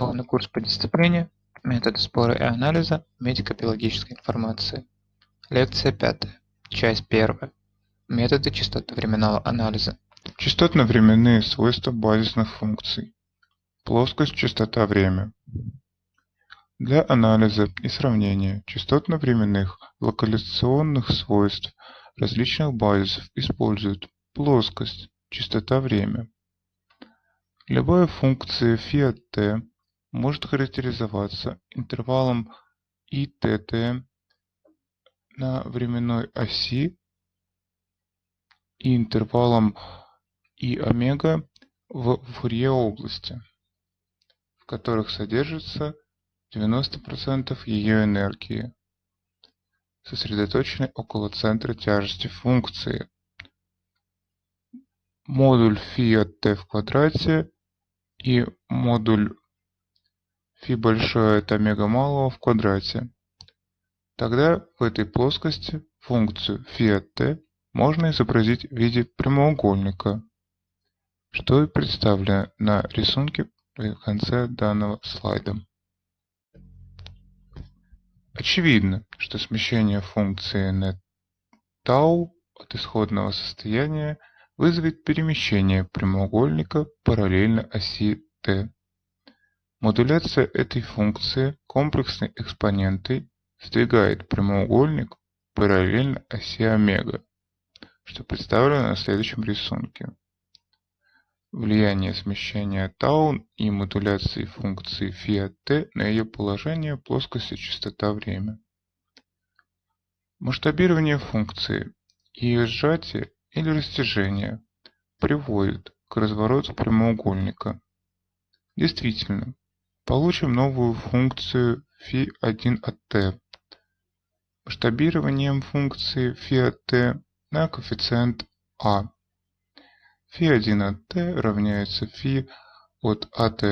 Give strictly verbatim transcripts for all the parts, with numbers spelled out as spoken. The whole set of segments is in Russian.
Дистанционный курс по дисциплине «Методы спора и анализа медико-биологической информации». Лекция пятая. Часть первая. Методы частотно-временного анализа. Частотно-временные свойства базисных функций. Плоскость, частота, время. Для анализа и сравнения частотно-временных локализационных свойств различных базисов используют плоскость, частота, время. Любая функция φ от t может характеризоваться интервалом и тэ тэ на временной оси и интервалом и омега в Фурье области, в которых содержится девяносто процентов ее энергии, сосредоточенной около центра тяжести функции. Модуль φ от t в квадрате и модуль φ большое от омега малого в квадрате. Тогда в этой плоскости функцию φ от t можно изобразить в виде прямоугольника, что и представлено на рисунке в конце данного слайда. Очевидно, что смещение функции n τ от исходного состояния вызовет перемещение прямоугольника параллельно оси t. Модуляция этой функции комплексной экспонентой сдвигает прямоугольник параллельно оси омега, что представлено на следующем рисунке. Влияние смещения τ и модуляции функции φ от t на ее положение, плоскость и частота, время. Масштабирование функции и ее сжатие или растяжение приводит к развороту прямоугольника. Действительно, получим новую функцию φ один от t. Масштабированием функции φ от t на коэффициент а. φ один от t равняется φ от ат.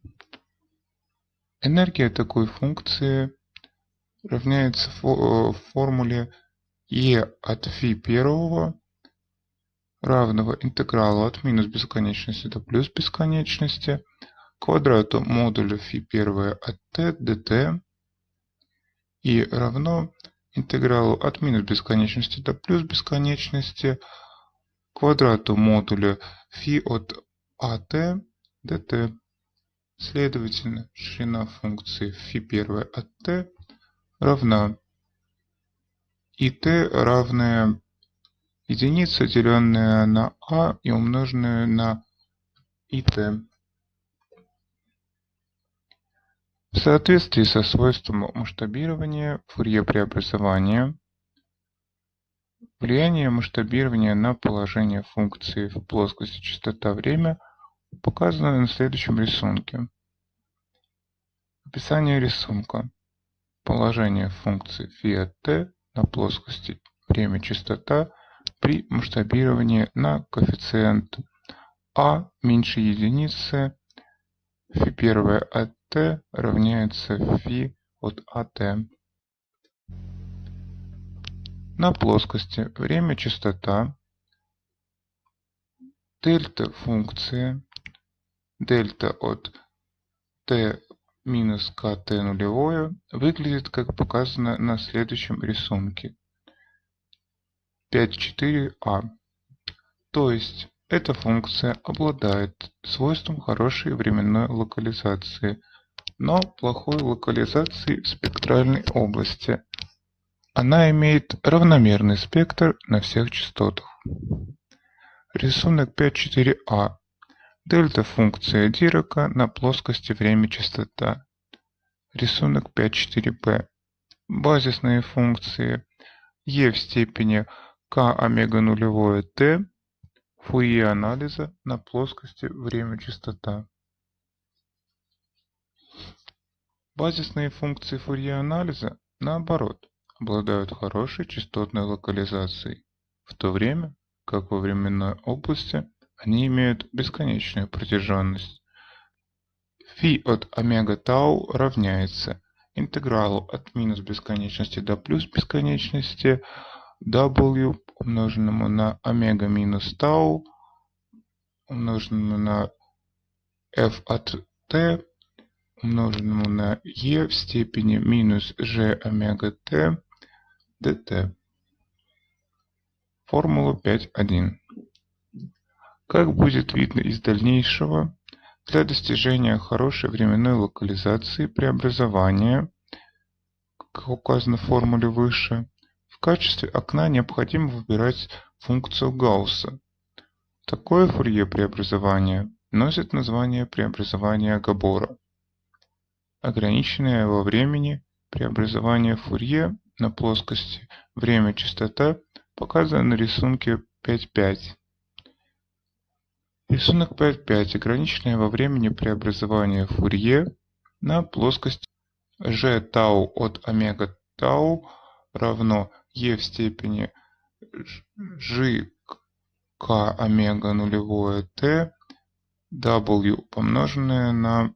Энергия такой функции равняется формуле e от φ первого равного интегралу от минус бесконечности до плюс бесконечности квадрату модуля φ первое от t dt и равно интегралу от минус бесконечности до плюс бесконечности квадрату модуля φ от ат dt. Следовательно, ширина функции φ первое от t равна и t равная единице, деленная на а и умноженная на ит. В соответствии со свойством масштабирования Фурье преобразования, влияние масштабирования на положение функции в плоскости частота, время показано на следующем рисунке. Описание рисунка. Положение функции φ от t на плоскости время, частота при масштабировании на коэффициент а меньше единицы φ первое от t равняется φ от ат. На плоскости время, частота, дельта функции, дельта от t минус kt нулевое выглядит как показано на следующем рисунке пять четыре а. То есть эта функция обладает свойством хорошей временной локализации, но плохой локализации в спектральной области. Она имеет равномерный спектр на всех частотах. Рисунок пять четыре а. Дельта функция Дирака на плоскости время, частота. Рисунок пять четыре бэ. Базисные функции e в степени k омега нулевое t Фурье анализа на плоскости время, частота. Базисные функции Фурье анализа, наоборот, обладают хорошей частотной локализацией, в то время как во временной области они имеют бесконечную протяженность. Φ от омега тау равняется интегралу от минус бесконечности до плюс бесконечности w умноженному на омега минус тау умноженному на f от t умноженному на e в степени минус g омега t dt. Формула пять точка один. Как будет видно из дальнейшего, для достижения хорошей временной локализации преобразования, как указано в формуле выше, в качестве окна необходимо выбирать функцию Гаусса. Такое Фурье преобразование носит название преобразования Габора. Ограниченное во времени преобразование Фурье на плоскости время-частота показано на рисунке пять точка пять. Рисунок пять точка пять. Ограниченное во времени преобразование Фурье на плоскости g тау от омега тау равно e в степени g k омега нулевое t w помноженное на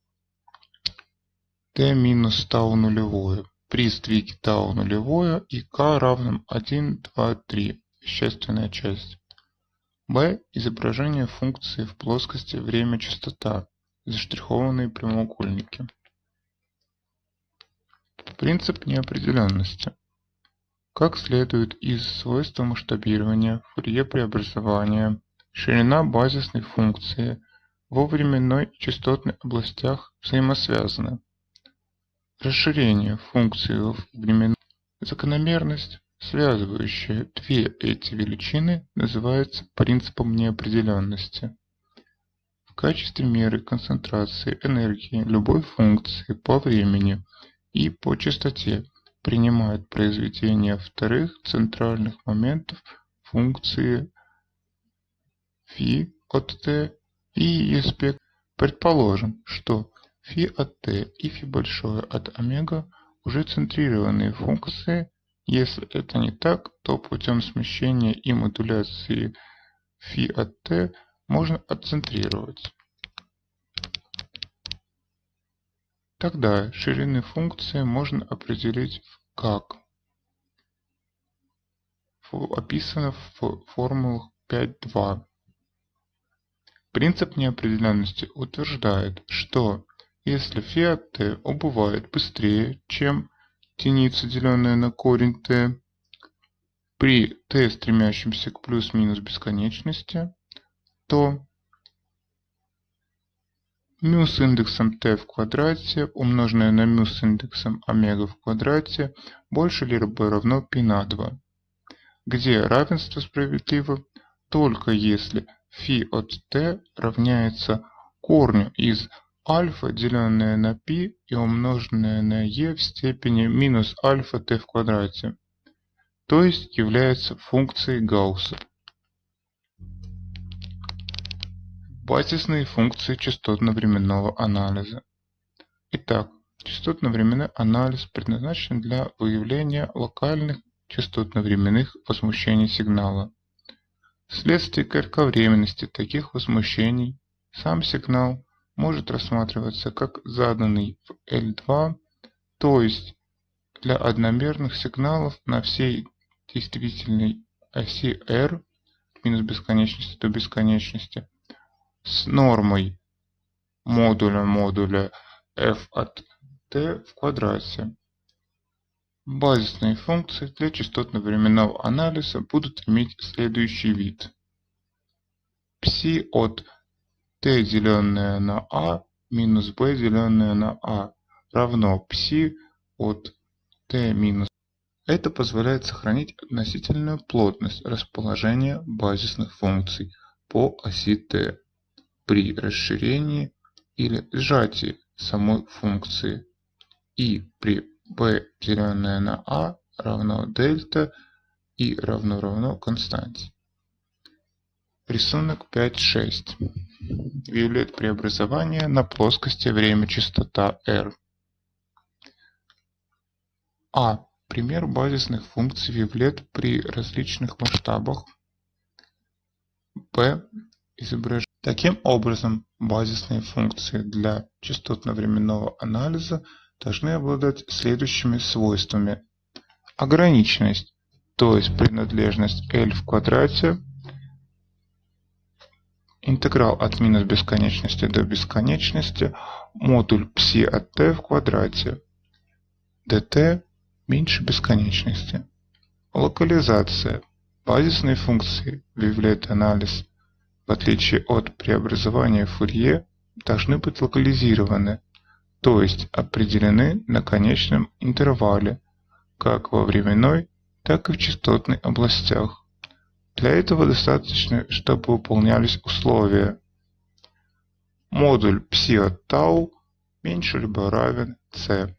t минус тау нулевое при сдвиге тау нулевое и k равным один, два, три. Вещественная часть. b. Изображение функции в плоскости время-частота. Заштрихованные прямоугольники. Принцип неопределенности. Как следует из свойства масштабирования Фурье преобразования, ширина базисной функции во временной и частотной областях взаимосвязаны. Расширение функции во временной закономерность, связывающая две эти величины, называется принципом неопределенности. В качестве меры концентрации энергии любой функции по времени и по частоте принимают произведение вторых центральных моментов функции φ от t и аспект. Предположим, что φ от t и φ большое от омега уже центрированные функции. Если это не так, то путем смещения и модуляции φ от t можно отцентрировать. Тогда ширины функции можно определить как описано в формулах пять точка два. Принцип неопределенности утверждает, что если φ от t убывает быстрее, чем единица, деленная на корень t, при t, стремящемся к плюс-минус бесконечности, то μ с индексом t в квадрате, умноженное на μ с индексом омега в квадрате, больше либо равно π на два, где равенство справедливо только если φ от t равняется корню из альфа, деленное на π и умноженное на e в степени минус альфа t в квадрате, то есть является функцией Гаусса. Базисные функции частотно-временного анализа. Итак, частотно-временной анализ предназначен для выявления локальных частотно-временных возмущений сигнала. Вследствие кратковременности таких возмущений сам сигнал может рассматриваться как заданный в эл два, то есть для одномерных сигналов на всей действительной оси R от минус бесконечности до бесконечности с нормой модуля модуля f от t в квадрате. Базисные функции для частотно-временного анализа будут иметь следующий вид. Пси от t, деленное на a, минус b, деленное на a, равно пси от t минус. Это позволяет сохранить относительную плотность расположения базисных функций по оси t при расширении или сжатии самой функции и при b, деленное на a, равно дельта и равно равно константе. Рисунок пять точка шесть. Виолет преобразования на плоскости время-частота R. А. Пример базисных функций виолет при различных масштабах. Б. Изображение. Таким образом, базисные функции для частотно-временного анализа должны обладать следующими свойствами. Ограниченность, то есть принадлежность L в квадрате Интеграл от минус бесконечности до бесконечности модуль пси от t в квадрате. dt меньше бесконечности. Локализация. Базисные функции wavelet-анализ, в отличие от преобразования Фурье, должны быть локализированы, то есть определены на конечном интервале, как во временной, так и в частотной областях. Для этого достаточно, чтобы выполнялись условия. Модуль пси от тау меньше либо равен c.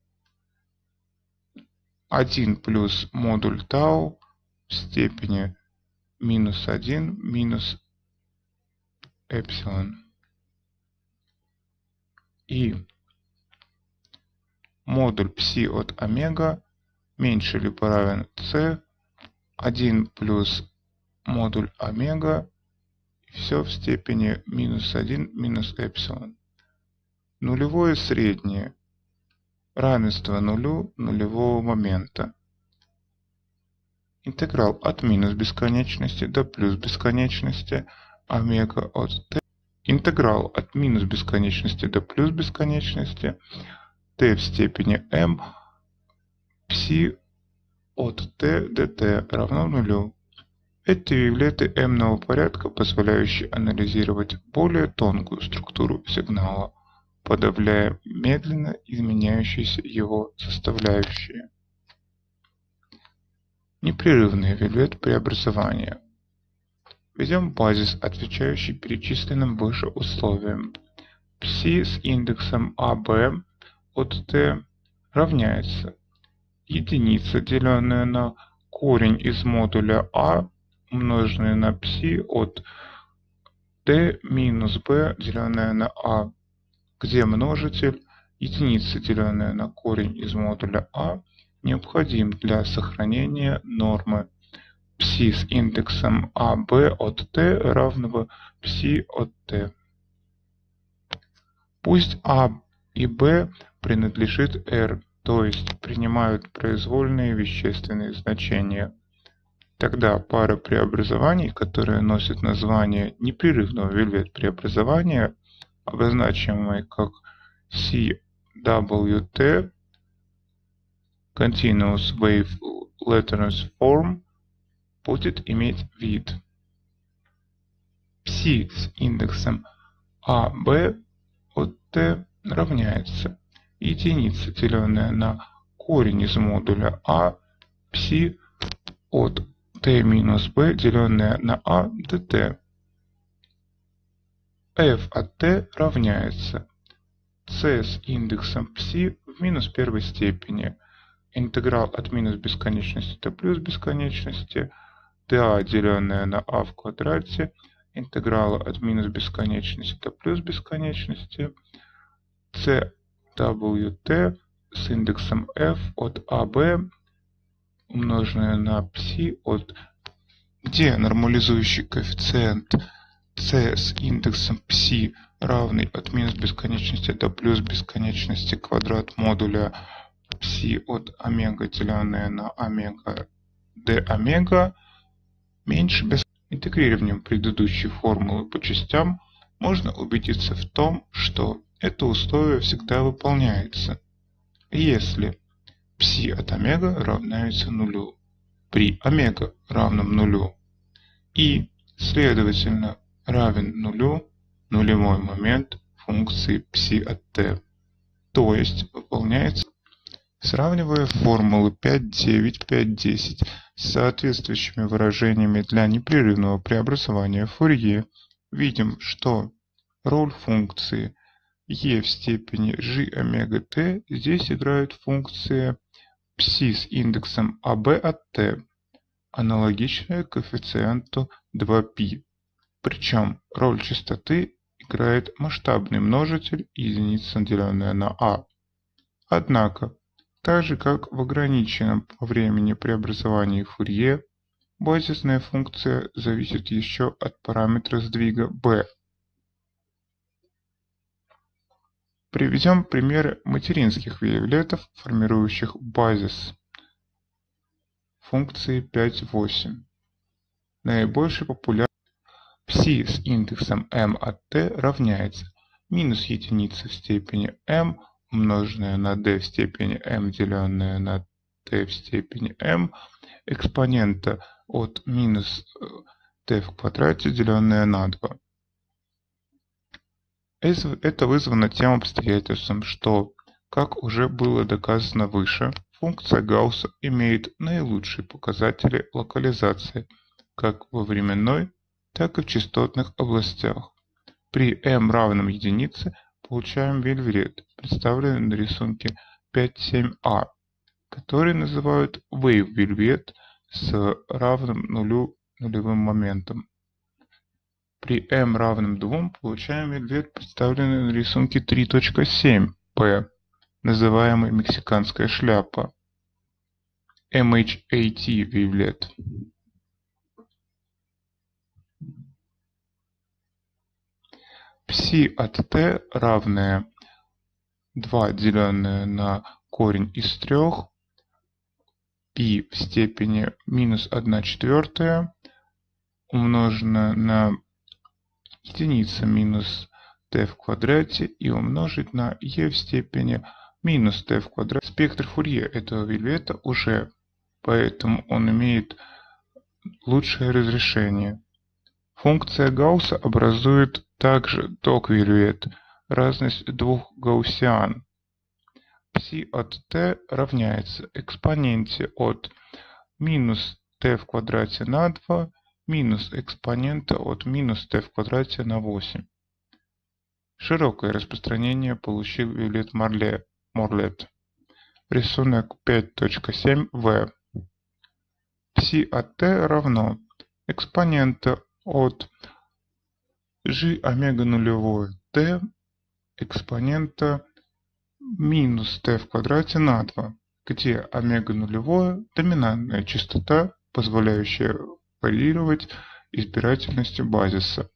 один плюс модуль тау в степени минус один минус эпсилон. И модуль пси от омега меньше либо равен c, один плюс модуль омега, и все в степени минус один минус эпсилон. Нулевое среднее. Равенство нулю нулевого момента. Интеграл от минус бесконечности до плюс бесконечности омега от t. Интеграл от минус бесконечности до плюс бесконечности t в степени m пси от t dt равно нулю. Это вейвлеты m-ного порядка, позволяющие анализировать более тонкую структуру сигнала, подавляя медленно изменяющиеся его составляющие. Непрерывный вейвлет преобразования. Введем базис, отвечающий перечисленным выше условиям. Пси с индексом а бэ от t равняется единица, деленная на корень из модуля а, умноженное на пси от t минус b, деленное на а, где множитель единица, деленная на корень из модуля а, необходим для сохранения нормы пси с индексом а бэ от t равного пси от t. Пусть а и b принадлежит R, то есть принимают произвольные вещественные значения. Тогда пара преобразований, которые носят название непрерывного вейвлет преобразования, обозначаемые как си дабл ю ти, Continuous Wave Lattice Form, будет иметь вид. Пси с индексом а бэ от t равняется единица, деленная на корень из модуля а, пси от t минус b, деленная на а dt. f от t равняется c с индексом пси в минус первой степени. Интеграл от минус бесконечности до плюс бесконечности dA, деленное на а в квадрате, интеграла от минус бесконечности до плюс бесконечности c дабл ю ти с индексом f от а бэ, умноженное на пси от, где нормализующий коэффициент c с индексом пси равный от минус бесконечности до плюс бесконечности квадрат модуля пси от омега, деленное на омега d омега, меньше без. Интегрированием предыдущей формулы по частям можно убедиться в том, что это условие всегда выполняется, если пси от омега равняется нулю при омега равном нулю и, следовательно, равен нулю нулевой момент функции пси от t, то есть выполняется. Сравнивая формулы пять девять, пять десять с соответствующими выражениями для непрерывного преобразования Фурье, видим, что роль функции e в степени g омега t здесь играет функция пси с индексом а бэ от t, аналогичная коэффициенту два пи. Причем роль частоты играет масштабный множитель единица, деленная на а. Однако, так же как в ограниченном по времени преобразовании Фурье, базисная функция зависит еще от параметра сдвига b. Приведем примеры материнских вейвлетов, формирующих базис функции пять восемь. Наибольшей популярностью c с индексом m от t равняется минус единица в степени m умноженное на d в степени m деленное на t в степени m экспонента от минус t в квадрате деленное на два. Это вызвано тем обстоятельством, что, как уже было доказано выше, функция Гаусса имеет наилучшие показатели локализации как во временной, так и в частотных областях. При m равном единице получаем вельвет, представленный на рисунке пять семь а, который называют wave вельвет с равным нулю нулевым моментом. При m равном двум получаем вельвет, представленный на рисунке три точка семь пэ, называемый мексиканская шляпа, эм эйч эй ти вельвет. Пси от t равное два деленное на корень из трех, π в степени минус одна четвертая умноженное на единица минус t в квадрате и умножить на e в степени минус t в квадрате. Спектр Фурье этого вельвета уже, поэтому он имеет лучшее разрешение. Функция Гаусса образует также ток-вельвет, разность двух гауссиан. Пси от t равняется экспоненте от минус t в квадрате на два минус экспонента от минус t в квадрате на восемь. Широкое распространение получил вельвет Морлет. Рисунок пять точка семь вэ. Пси от t равно экспонента от g омега нулевое t экспонента минус t в квадрате на два, где омега нулевое доминантная частота, позволяющая варьировать избирательностью базиса.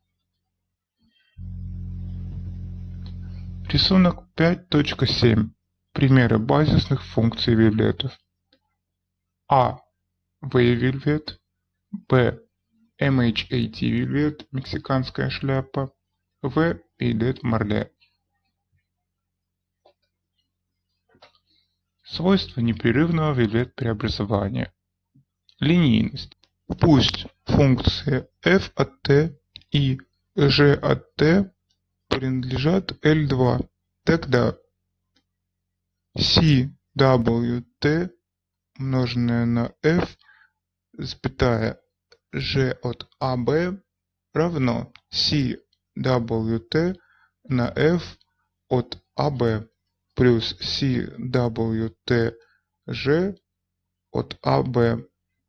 Рисунок пять точка семь. Примеры базисных функций вельветов. А. Wave вельвет. Б. эм эйч эй ти вельвет, мексиканская шляпа. В. Вельвет Морлет. Свойства непрерывного вельвет преобразования. Линейность. Пусть функции f от t и g от t принадлежат эль два, тогда си дабл ю ти умноженное на f, запятая g от АБ равно си дабл ю ти на f от АБ плюс си дабл ю ти g от АБ.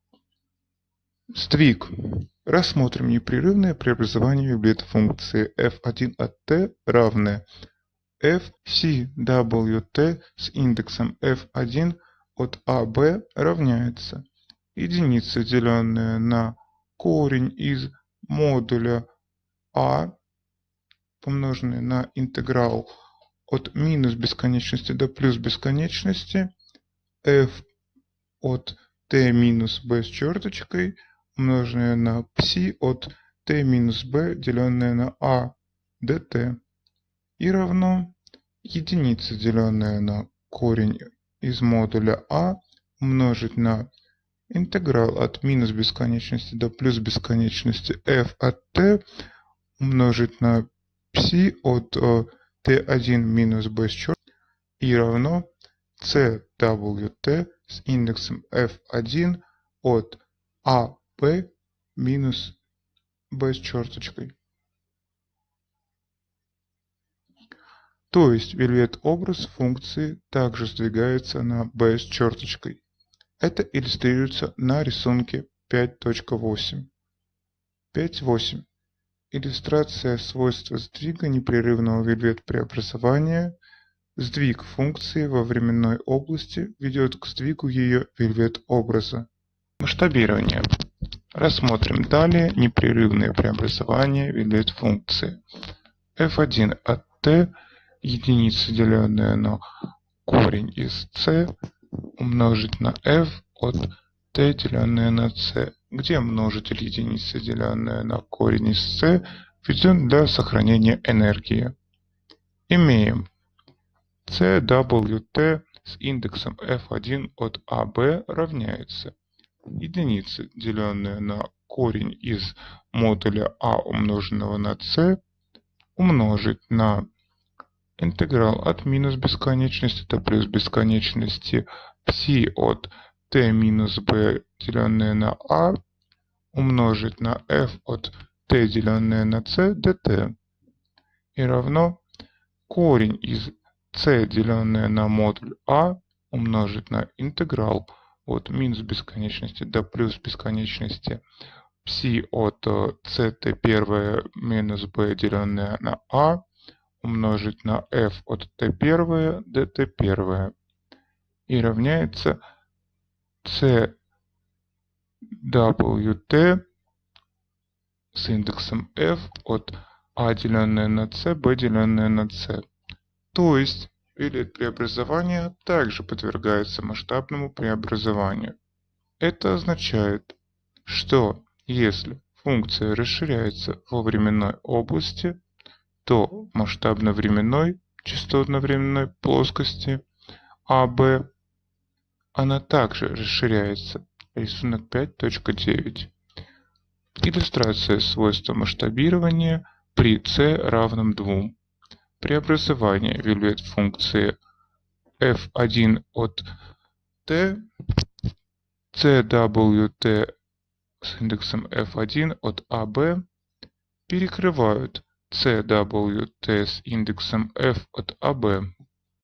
Сдвиг. Рассмотрим непрерывное преобразование вельвета функции эф один от t равное f си дабл ю ти с индексом эф один от АБ равняется единица, деленная на корень из модуля А, помноженный на интеграл от минус бесконечности до плюс бесконечности, f от t минус b с черточкой, умноженное на пси от t минус b, деленное на a dt, и равно единица, деленная на корень из модуля А, умножить на интеграл от минус бесконечности до плюс бесконечности f от t, умножить на пси от t один минус b с черточкой, и равно c дабл ю ти с индексом эф один от АБ минус b с черточкой. То есть вельвет образ функции также сдвигается на b с черточкой. Это иллюстрируется на рисунке пять точка восемь. пять точка восемь. Иллюстрация свойства сдвига непрерывного вельвет преобразования. Сдвиг функции во временной области ведет к сдвигу ее вельвет образа. Масштабирование. Рассмотрим далее непрерывное преобразование вельвет функции. эф один от t, единица, деленная на корень из c, умножить на f от t, деленное на c, где множитель единицы, деленное на корень из c, введен для сохранения энергии. Имеем си дабл ю ти с индексом эф один от а бэ равняется единице, деленное на корень из модуля а умноженного на c, умножить на интеграл от минус бесконечности до плюс бесконечности пси от t минус b, деленное на a, умножить на f от t, деленное на c, dt. И равно корень из c, деленное на модуль a, умножить на интеграл от минус бесконечности до плюс бесконечности пси от ct1 минус b, деленное на a, умножить на f от t1 dt1. И равняется си дабл ю ти с индексом f от a, деленное на c, b, деленное на c. То есть вилет преобразования также подвергается масштабному преобразованию. Это означает, что если функция расширяется во временной области, то масштабно-временной, частотно-временной плоскости а бэ она также расширяется. Рисунок пять точка девять. Иллюстрация свойства масштабирования при c равном двум. Преобразование вилет функции эф один от t, си дабл ю ти с индексом эф один от а бэ перекрывают си дабл ю ти с индексом f от а бэ,